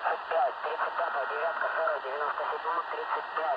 35, 35, девятка, 40, 97, 35.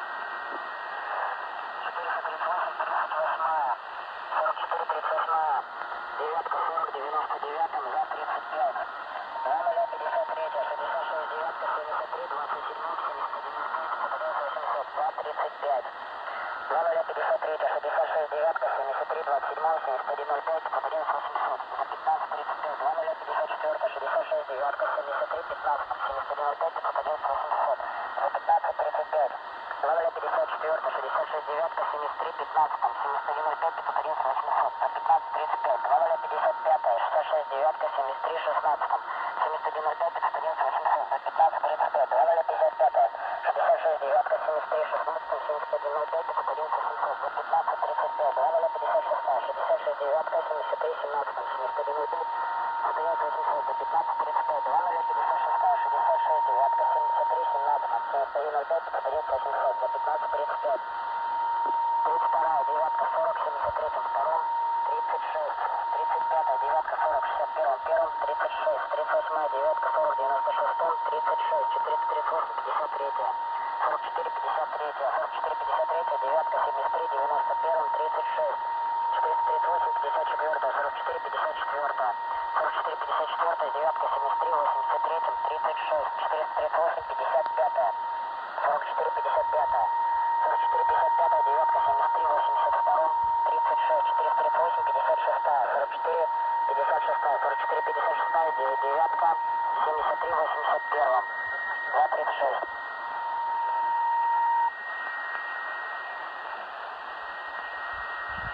438, 38, 44, 38, девятка, 40, 99, за 35. 2053, 66, девятка, 73, 27, 71, 5, 800, 235. 2053, 66, девятка, 73, 27, 71, 5, 11, 800, за 15, 35. 2054, 66, девятка, 73, 15, 71, 5, 11, 800, за 15, 35. 2054, 66, девятка, 73, 15, 71, 5, 11, 800, за 15, 35. 2055, 66, девятка, 73, 16, 71, 5, 11, 800, за 15, 35. 2055, 66, девятка, 73, 16, 71, 5, 11, 800, за 15, 35. 2056, 66, девятка, 73, 17, 71, 5, 11, 800, за 15, 35. 2056, 66, девятка, 73, 17, 71, 5, 11, 800, за 15, 35. 32, девятка, 40, 73, втором, 36, 35, девятка, 40, 61, первом, 36, 38, девятка, 40, 96, 36, 438, 53, 44, 53, 44, 53, девятка, 73, 91, 36, 438, 54, 44, 54, 44, 54, девятка, 73, 83, 36, 438, 55, 44, 55, 44, 55, девятка, 73, 82, 36, 438, 56, 44, 56, 44, 56, девятка, 73, 81, 236.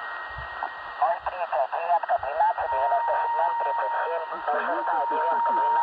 03, девятка, 12, 97, 37, 06, девятка, 12.